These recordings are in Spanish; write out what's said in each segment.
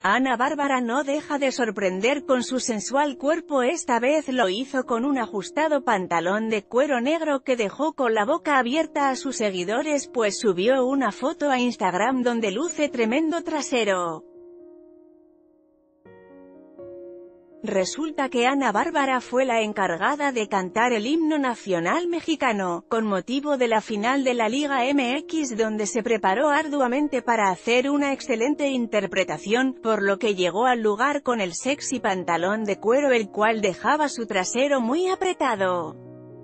Ana Bárbara no deja de sorprender con su sensual cuerpo. Esta vez lo hizo con un ajustado pantalón de cuero negro que dejó con la boca abierta a sus seguidores, pues subió una foto a Instagram donde luce tremendo trasero. Resulta que Ana Bárbara fue la encargada de cantar el himno nacional mexicano, con motivo de la final de la Liga MX, donde se preparó arduamente para hacer una excelente interpretación, por lo que llegó al lugar con el sexy pantalón de cuero, el cual dejaba su trasero muy apretado.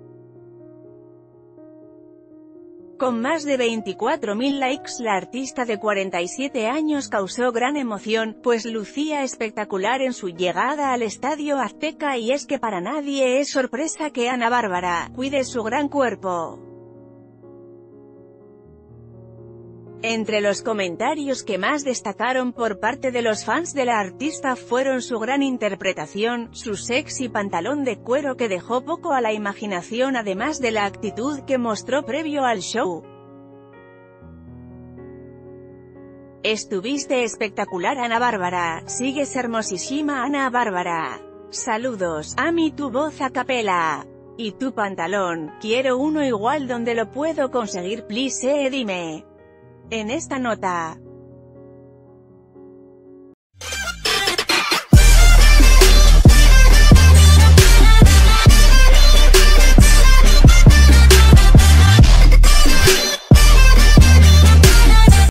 Con más de 24.000 likes, la artista de 47 años causó gran emoción, pues lucía espectacular en su llegada al Estadio Azteca, y es que para nadie es sorpresa que Ana Bárbara cuide su gran cuerpo. Entre los comentarios que más destacaron por parte de los fans de la artista fueron su gran interpretación, su sexy pantalón de cuero que dejó poco a la imaginación, además de la actitud que mostró previo al show. Estuviste espectacular, Ana Bárbara. Sigues hermosísima, Ana Bárbara. Saludos. Ami, tu voz a capela. Y tu pantalón, quiero uno igual. ¿Dónde lo puedo conseguir? Please, dime. En esta nota.